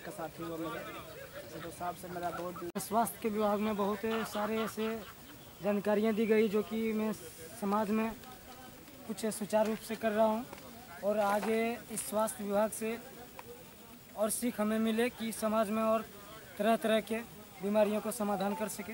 का साथी हुआ मेरा, तो साहब से मेरा बहुत। स्वास्थ्य के विभाग में बहुत सारे ऐसे जानकारियाँ दी गई जो कि मैं समाज में कुछ सुचारू रूप से कर रहा हूँ, और आगे इस स्वास्थ्य विभाग से और सीख हमें मिले कि समाज में और तरह तरह के बीमारियों को समाधान कर सके।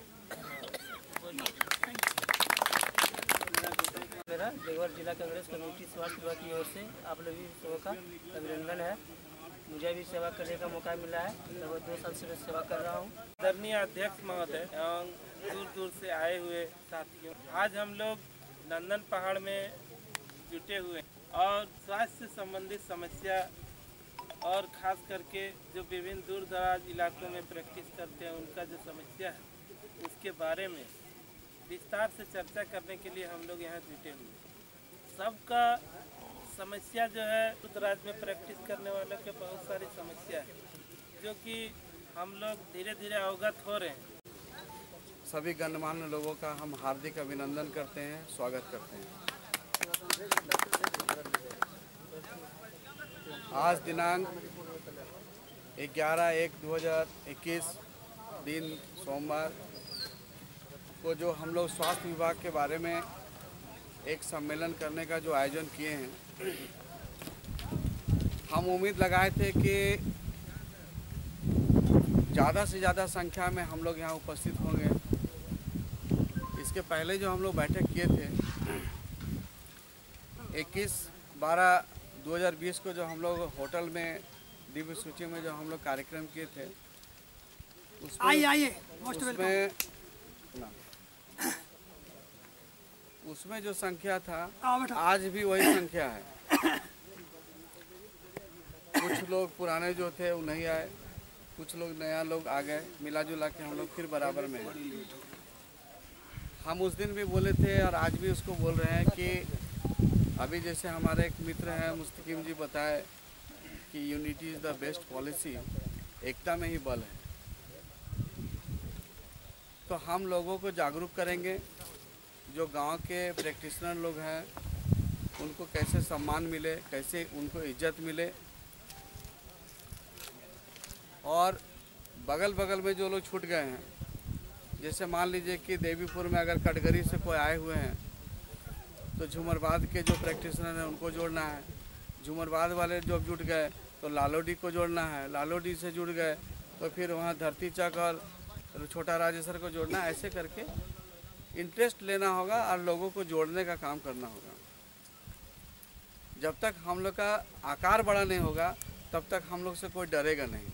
मेरा देवघर जिला कांग्रेस कमेटी स्वास्थ्य विभाग की ओर से आप लोगों सबों का अभिनंदन है। मुझे भी सेवा करने का मौका मिला है, लगभग 2 साल से मैं सेवा कर रहा हूँ। आदरणीय अध्यक्ष महोदय एवं दूर दूर से आए हुए साथियों, आज हम लोग नंदन पहाड़ में जुटे हुए और स्वास्थ्य से संबंधित समस्या और खास करके जो विभिन्न दूर दराज इलाकों में प्रैक्टिस करते हैं उनका जो समस्या है उसके बारे में विस्तार से चर्चा करने के लिए हम लोग यहाँ जुटे हुए। सबका समस्या जो है दूर दराज में प्रैक्टिस करने वालों के बहुत सारी समस्या है जो कि हम लोग धीरे धीरे अवगत हो रहे हैं। सभी गणमान्य लोगों का हम हार्दिक अभिनंदन करते हैं, स्वागत करते हैं। आज दिनांक 11/1/2021 दिन सोमवार को जो हम लोग स्वास्थ्य विभाग के बारे में एक सम्मेलन करने का जो आयोजन किए हैं, हम उम्मीद लगाए थे कि ज़्यादा से ज़्यादा संख्या में हम लोग यहाँ उपस्थित होंगे। इसके पहले जो हम लोग बैठक किए थे 21/12/2020 को जो हम लोग होटल में दिव्य सूची में जो हम लोग कार्यक्रम किए थे उसमें जो संख्या था आज भी वही संख्या है। कुछ लोग पुराने जो थे वो नहीं आए, कुछ लोग नया लोग आ गए, मिला जुला के हम लोग फिर बराबर में हैं। हम उस दिन भी बोले थे और आज भी उसको बोल रहे हैं कि अभी जैसे हमारे एक मित्र हैं मुस्तकीम जी बताए कि unity is the best policy, एकता में ही बल है। तो हम लोगों को जागरूक करेंगे, जो गांव के प्रैक्टिशनर लोग हैं उनको कैसे सम्मान मिले, कैसे उनको इज्जत मिले, और बगल बगल में जो लोग छूट गए हैं, जैसे मान लीजिए कि देवीपुर में अगर कटघरी से कोई आए हुए हैं तो झूमरबाद के जो प्रैक्टिशनर हैं उनको जोड़ना है। झूमरबाद वाले जो जुट गए तो लालोडी को जोड़ना है, लालोडी से जुड़ गए तो फिर वहाँ धरती चक और छोटा राजेसर को जोड़ना है। ऐसे करके इंटरेस्ट लेना होगा और लोगों को जोड़ने का काम करना होगा। जब तक हम लोग का आकार बड़ा नहीं होगा तब तक हम लोग से कोई डरेगा नहीं।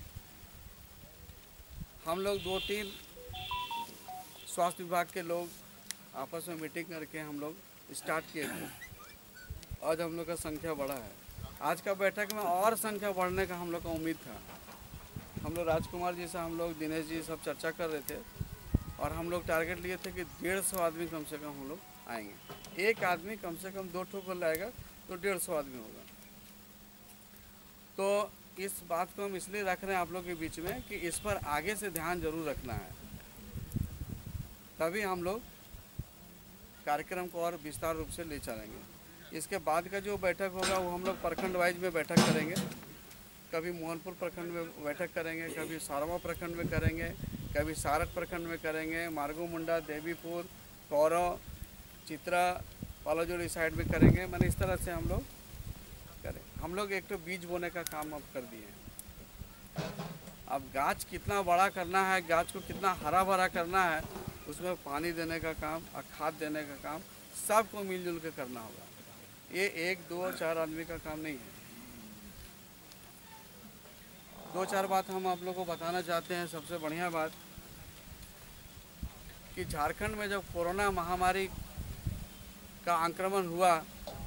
हम लोग 2-3 स्वास्थ्य विभाग के लोग आपस में मीटिंग करके हम लोग स्टार्ट किए थे। आज हम लोग का संख्या बढ़ा है। आज का बैठक में और संख्या बढ़ने का हम लोग का उम्मीद था। हम लोग राजकुमार जी से, हम लोग दिनेश जी सब चर्चा कर रहे थे और हम लोग टारगेट लिए थे कि 150 आदमी कम से कम हम लोग आएंगे। एक आदमी कम से कम 2 ठो को लाएगा तो 150 आदमी होगा। तो इस बात को हम इसलिए रख रहे हैं आप लोग के बीच में कि इस पर आगे से ध्यान जरूर रखना है, तभी हम लोग कार्यक्रम को और विस्तार रूप से ले चलेंगे। इसके बाद का जो बैठक होगा वो हम लोग प्रखंड वाइज में बैठक करेंगे। कभी मोहनपुर प्रखंड में बैठक करेंगे, कभी सारवा प्रखंड में करेंगे, कभी सारठ प्रखंड में करेंगे, मार्गो मुंडा, देवीपुर, कौरव, चित्रा, पालाजोड़ी साइड में करेंगे। मैंने इस तरह से हम लोग करें। हम लोग एक तो बीज बोने का काम अब कर दिए। अब गाछ कितना बड़ा करना है, गाछ को कितना हरा भरा करना है, उसमें पानी देने का काम और खाद देने का काम सबको मिलजुल के करना होगा। ये 1, 2, 4 आदमी का काम नहीं है। 2-4 बात हम आप लोगों को बताना चाहते हैं। सबसे बढ़िया बात कि झारखंड में जब कोरोना महामारी का आक्रमण हुआ,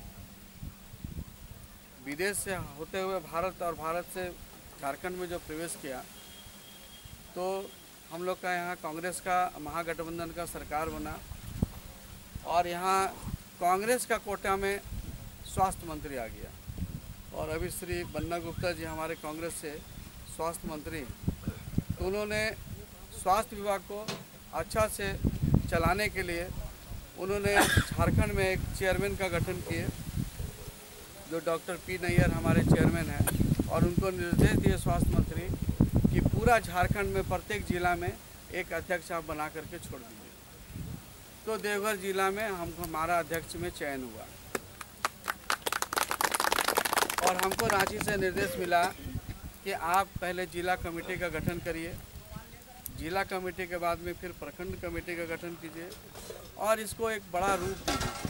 विदेश से होते हुए भारत और भारत से झारखंड में जो प्रवेश किया, तो हम लोग का यहाँ कांग्रेस का महागठबंधन का सरकार बना और यहाँ कांग्रेस का कोटा में स्वास्थ्य मंत्री आ गया। और अभी श्री बन्ना गुप्ता जी हमारे कांग्रेस से स्वास्थ्य मंत्री, तो उन्होंने स्वास्थ्य विभाग को अच्छा से चलाने के लिए उन्होंने झारखंड में एक चेयरमैन का गठन किए, जो डॉक्टर पी नैयर हमारे चेयरमैन हैं, और उनको निर्देश दिए स्वास्थ्य मंत्री पूरा झारखंड में प्रत्येक जिला में एक अध्यक्ष आप बना करके छोड़ दीजिए। तो देवघर जिला में हमारा अध्यक्ष में चयन हुआ और हमको रांची से निर्देश मिला कि आप पहले जिला कमेटी का गठन करिए, जिला कमेटी के बाद में फिर प्रखंड कमेटी का गठन कीजिए और इसको एक बड़ा रूप दीजिए।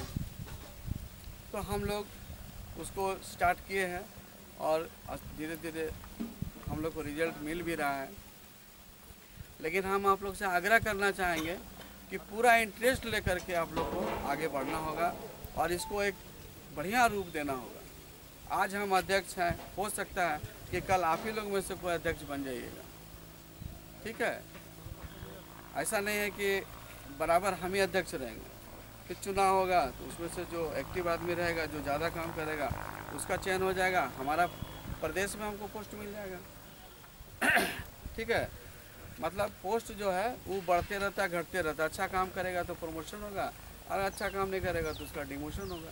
तो हम लोग उसको स्टार्ट किए हैं और धीरे धीरे हम लोग को रिजल्ट मिल भी रहा है। लेकिन हम आप लोग से आग्रह करना चाहेंगे कि पूरा इंटरेस्ट लेकर के आप लोग को आगे बढ़ना होगा और इसको एक बढ़िया रूप देना होगा। आज हम अध्यक्ष हैं, हो सकता है कि कल आप ही लोग में से कोई अध्यक्ष बन जाइएगा, ठीक है। ऐसा नहीं है कि बराबर हम ही अध्यक्ष रहेंगे। फिर चुनाव होगा तो उसमें से जो एक्टिव आदमी रहेगा, जो ज़्यादा काम करेगा, उसका चयन हो जाएगा, हमारा प्रदेश में हमको पोस्ट मिल जाएगा, ठीक है। मतलब पोस्ट जो है वो बढ़ते रहता है, घटते रहता है। अच्छा काम करेगा तो प्रमोशन होगा और अच्छा काम नहीं करेगा तो उसका डिमोशन होगा।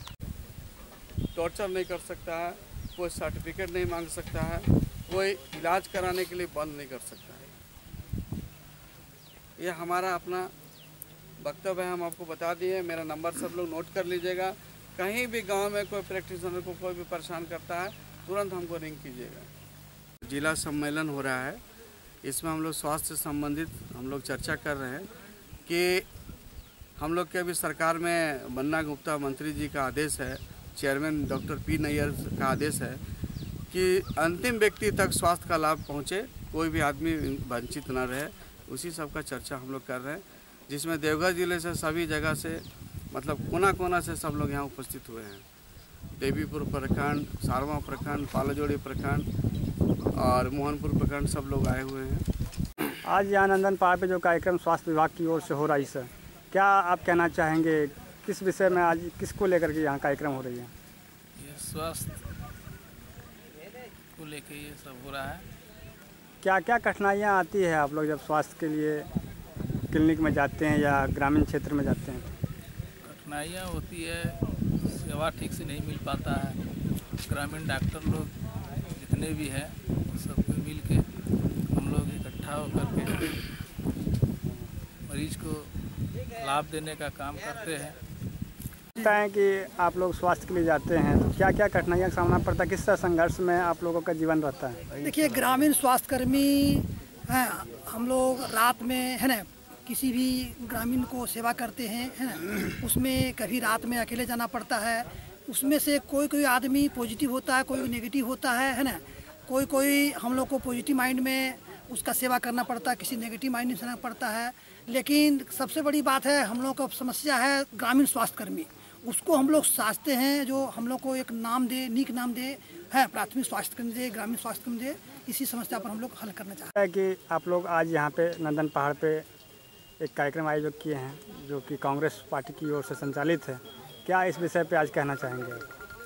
टॉर्चर नहीं कर सकता है, कोई सर्टिफिकेट नहीं मांग सकता है, कोई इलाज कराने के लिए बंद नहीं कर सकता है। ये हमारा अपना वक्तव्य है, हम आपको बता दिए। मेरा नंबर सब लोग नोट कर लीजिएगा। कहीं भी गांव में कोई प्रैक्टिशनर को कोई भी परेशान करता है, तुरंत हमको रिंग कीजिएगा। जिला सम्मेलन हो रहा है, इसमें हम लोग स्वास्थ्य से संबंधित हम लोग चर्चा कर रहे हैं कि हम लोग के अभी सरकार में बन्ना गुप्ता मंत्री जी का आदेश है, चेयरमैन डॉक्टर पी नैयर का आदेश है कि अंतिम व्यक्ति तक स्वास्थ्य का लाभ पहुंचे, कोई भी आदमी वंचित ना रहे। उसी सब का चर्चा हम लोग कर रहे हैं, जिसमें देवघर जिले से सभी जगह से मतलब कोना कोना से सब लोग यहाँ उपस्थित हुए हैं। देवीपुर प्रखंड, सारवा प्रखंड, पालाजोड़ी प्रखंड और मोहनपुर प्रखंड सब लोग आए हुए हैं। आज यहाँ नंदन पहाड़ पे जो कार्यक्रम स्वास्थ्य विभाग की ओर से हो रहा है सर, क्या आप कहना चाहेंगे, किस विषय में आज किसको लेकर के यहाँ कार्यक्रम हो रही है? ये स्वास्थ्य को लेकर ये सब हो रहा है। क्या क्या कठिनाइयाँ आती है आप लोग जब स्वास्थ्य के लिए क्लिनिक में जाते हैं या ग्रामीण क्षेत्र में जाते हैं? कठिनाइयाँ होती है, सेवा ठीक से नहीं मिल पाता है। ग्रामीण डॉक्टर लोग जितने भी हैं सबको मिल के हम लोग इकट्ठा होकर के मरीज को लाभ देने का काम करते हैं। लगता है कि आप लोग स्वास्थ्य के लिए जाते हैं तो क्या क्या कठिनाइयाँ का सामना पड़ता है, किस तरह संघर्ष में आप लोगों का जीवन रहता है? देखिए, ग्रामीण स्वास्थ्यकर्मी हैं, हम लोग रात में है ना किसी भी ग्रामीण को सेवा करते हैं, है ना। उसमें कभी रात में अकेले जाना पड़ता है, उसमें से कोई कोई आदमी पॉजिटिव होता है, कोई नेगेटिव होता है ना। कोई कोई हम लोग को पॉजिटिव माइंड में उसका सेवा करना पड़ता है, किसी नेगेटिव माइंड में सेवा पड़ता है। लेकिन सबसे बड़ी बात है, हम लोग का समस्या है ग्रामीण स्वास्थ्यकर्मी, उसको हम लोग साजते हैं, जो हम लोग को एक नाम दे, नीक नाम दे, है प्राथमिक स्वास्थ्य केंद्र दे, ग्रामीण स्वास्थ्य केंद्र दे। इसी समस्या पर हम लोग हल करना चाहते हैं कि आप लोग आज यहाँ पे नंदन पहाड़ पे एक कार्यक्रम आयोजित किए हैं जो कि कांग्रेस पार्टी की ओर से संचालित है। क्या इस विषय पे आज कहना चाहेंगे?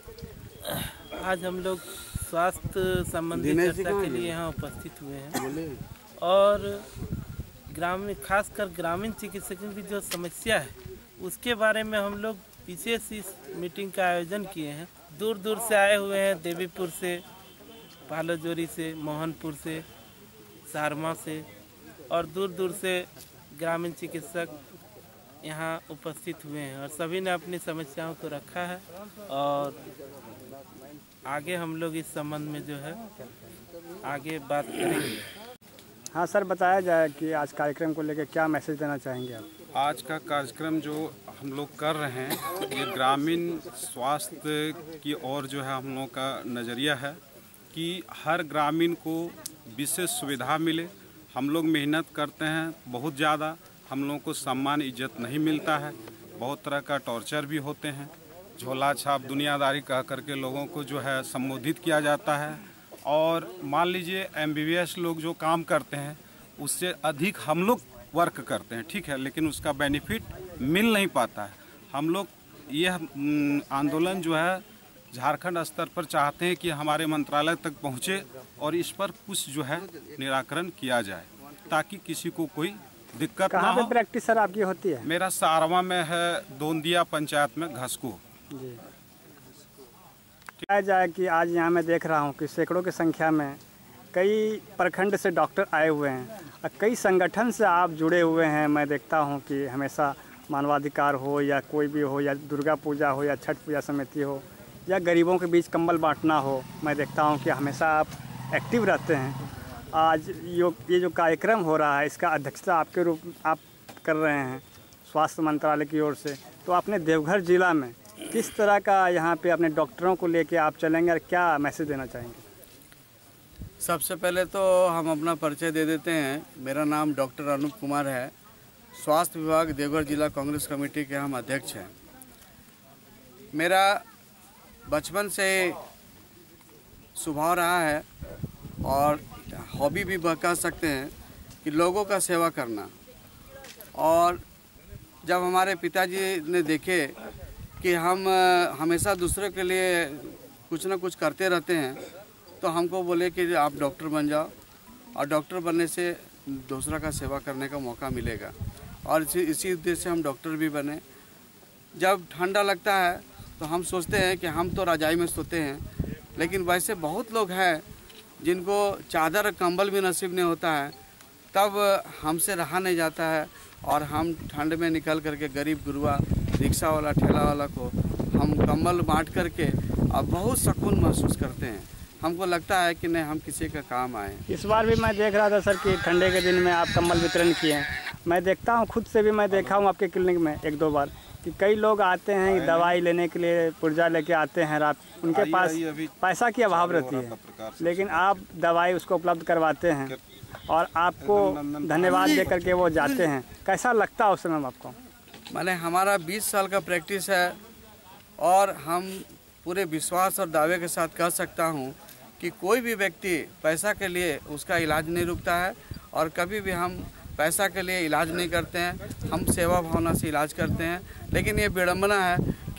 आज हम लोग स्वास्थ्य संबंधी चर्चा के लिए यहाँ उपस्थित हुए हैं और ग्रामीण, खासकर ग्रामीण चिकित्सकों की जो समस्या है उसके बारे में हम लोग विशेष इस मीटिंग का आयोजन किए हैं। दूर दूर से आए हुए हैं, देवीपुर से, पालाजोरी से, मोहनपुर से, सारमा से और दूर दूर से ग्रामीण चिकित्सक यहाँ उपस्थित हुए हैं और सभी ने अपनी समस्याओं को रखा है और आगे हम लोग इस संबंध में जो है आगे बात करेंगे। हाँ सर, बताया जाए कि आज कार्यक्रम को लेकर क्या मैसेज देना चाहेंगे आप? आज का कार्यक्रम जो हम लोग कर रहे हैं ये ग्रामीण स्वास्थ्य की ओर जो है हम लोग का नज़रिया है कि हर ग्रामीण को विशेष सुविधा मिले। हम लोग मेहनत करते हैं बहुत ज़्यादा, हम लोगों को सम्मान इज्जत नहीं मिलता है, बहुत तरह का टॉर्चर भी होते हैं, झोला छाप दुनियादारी कह करके लोगों को जो है संबोधित किया जाता है। और मान लीजिए MBBS लोग जो काम करते हैं उससे अधिक हम लोग वर्क करते हैं, ठीक है, लेकिन उसका बेनिफिट मिल नहीं पाता है। हम लोग ये आंदोलन जो है झारखंड स्तर पर चाहते हैं कि हमारे मंत्रालय तक पहुँचे और इस पर कुछ जो है निराकरण किया जाए ताकि किसी को कोई दिक्कत ना हो। कहाँ पे प्रैक्टिस सर आपकी होती है? मेरा सारवा में है, दोंदिया पंचायत में, घसको जी। कहा जाए कि आज यहाँ मैं देख रहा हूँ कि सैकड़ों की संख्या में कई प्रखंड से डॉक्टर आए हुए हैं और कई संगठन से आप जुड़े हुए हैं। मैं देखता हूं कि हमेशा मानवाधिकार हो या कोई भी हो या दुर्गा पूजा हो या छठ पूजा समिति हो या गरीबों के बीच कंबल बांटना हो, मैं देखता हूं कि हमेशा आप एक्टिव रहते हैं। आज ये जो कार्यक्रम हो रहा है इसका अध्यक्षता आपके रूप आप कर रहे हैं स्वास्थ्य मंत्रालय की ओर से, तो अपने देवघर जिला में किस तरह का यहाँ पे अपने डॉक्टरों को लेके आप चलेंगे और क्या मैसेज देना चाहेंगे? सबसे पहले तो हम अपना परिचय दे देते हैं। मेरा नाम डॉक्टर अनूप कुमार है। स्वास्थ्य विभाग देवघर जिला कांग्रेस कमेटी के हम अध्यक्ष हैं। मेरा बचपन से स्वभाव रहा है और हॉबी भी कह सकते हैं कि लोगों का सेवा करना। और जब हमारे पिताजी ने देखे कि हम हमेशा दूसरे के लिए कुछ ना कुछ करते रहते हैं, तो हमको बोले कि आप डॉक्टर बन जाओ और डॉक्टर बनने से दूसरा का सेवा करने का मौका मिलेगा। और इसी उद्देश्य से हम डॉक्टर भी बने। जब ठंडा लगता है तो हम सोचते हैं कि हम तो रजाई में सोते हैं, लेकिन वैसे बहुत लोग हैं जिनको चादर कंबल भी नसीब नहीं होता है, तब हमसे रहा नहीं जाता है और हम ठंड में निकल करके गरीब गुरुआ रिक्शा वाला ठेला वाला को हम कंबल बांट करके अब बहुत सुकून महसूस करते हैं। हमको लगता है कि नहीं, हम किसी का काम आए। इस बार भी मैं देख रहा था सर कि ठंडे के दिन में आप कंबल वितरण किए हैं। मैं देखता हूँ, खुद से भी मैं देखा हूँ आपके क्लिनिक में 1-2 बार कि कई लोग आते हैं दवाई लेने के लिए, पुर्जा लेके आते हैं रात, उनके पास पैसा की अभाव रहती है, लेकिन आप दवाई उसको उपलब्ध करवाते हैं और आपको धन्यवाद दे करके वो जाते हैं। कैसा लगता है उस समय आपको? मैंने हमारा 20 साल का प्रैक्टिस है और हम पूरे विश्वास और दावे के साथ कह सकता हूँ कि कोई भी व्यक्ति पैसा के लिए उसका इलाज नहीं रुकता है और कभी भी हम पैसा के लिए इलाज नहीं करते हैं। हम सेवा भावना से इलाज करते हैं। लेकिन ये विडम्बना है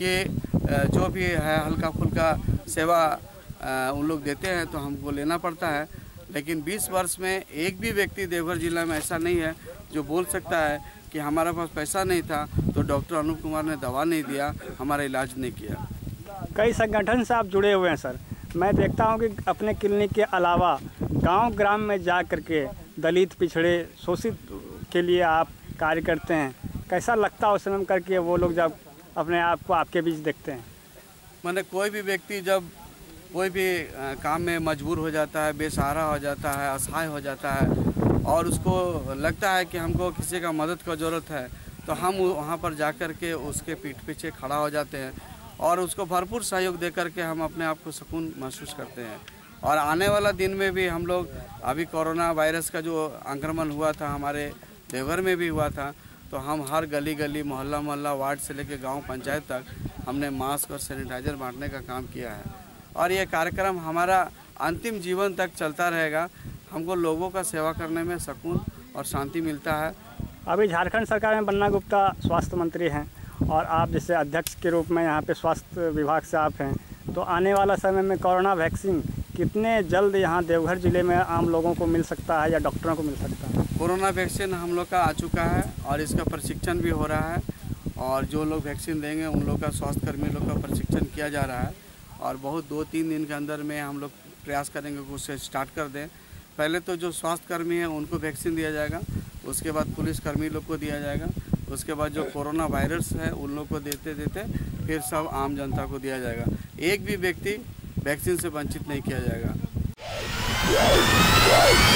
कि जो भी है हल्का फुल्का सेवा उन लोग देते हैं तो हमको लेना पड़ता है। लेकिन 20 वर्ष में एक भी व्यक्ति देवघर जिला में ऐसा नहीं है जो बोल सकता है कि हमारे पास पैसा नहीं था तो डॉक्टर अनूप कुमार ने दवा नहीं दिया, हमारा इलाज नहीं किया। कई संगठन से आप जुड़े हुए हैं सर। मैं देखता हूं कि अपने क्लिनिक के अलावा गांव ग्राम में जा करके दलित, पिछड़े, शोषित के लिए आप कार्य करते हैं। कैसा लगता है उस समय करके वो लोग जब अपने आप को आपके बीच देखते हैं? मैंने कोई भी व्यक्ति जब कोई भी काम में मजबूर हो जाता है, बेसहारा हो जाता है, असहाय हो जाता है और उसको लगता है कि हमको किसी का मदद का ज़रूरत है, तो हम वहाँ पर जा कर के उसके पीठ पीछे खड़ा हो जाते हैं और उसको भरपूर सहयोग दे करके हम अपने आप को सुकून महसूस करते हैं। और आने वाला दिन में भी हम लोग, अभी कोरोना वायरस का जो आक्रमण हुआ था हमारे देवघर में भी हुआ था, तो हम हर गली गली, मोहल्ला मोहल्ला, वार्ड से लेकर गांव पंचायत तक हमने मास्क और सैनिटाइज़र बांटने का काम किया है और ये कार्यक्रम हमारा अंतिम जीवन तक चलता रहेगा। हमको लोगों का सेवा करने में सुकून और शांति मिलता है। अभी झारखंड सरकार में बन्ना गुप्ता स्वास्थ्य मंत्री हैं और आप जैसे अध्यक्ष के रूप में यहाँ पे स्वास्थ्य विभाग से आप हैं, तो आने वाला समय में कोरोना वैक्सीन कितने जल्द यहाँ देवघर जिले में आम लोगों को मिल सकता है या डॉक्टरों को मिल सकता है? कोरोना वैक्सीन हम लोग का आ चुका है और इसका प्रशिक्षण भी हो रहा है और जो लोग वैक्सीन देंगे उन लोग का, स्वास्थ्य कर्मी लोग का प्रशिक्षण किया जा रहा है और बहुत 2-3 दिन के अंदर में हम लोग प्रयास करेंगे कि उससे स्टार्ट कर दें। पहले तो जो स्वास्थ्य कर्मी हैं उनको वैक्सीन दिया जाएगा, उसके बाद पुलिस कर्मी लोग को दिया जाएगा, उसके बाद जो कोरोना वायरस है उन लोग को देते देते फिर सब आम जनता को दिया जाएगा। एक भी व्यक्ति वैक्सीन से वंचित नहीं किया जाएगा।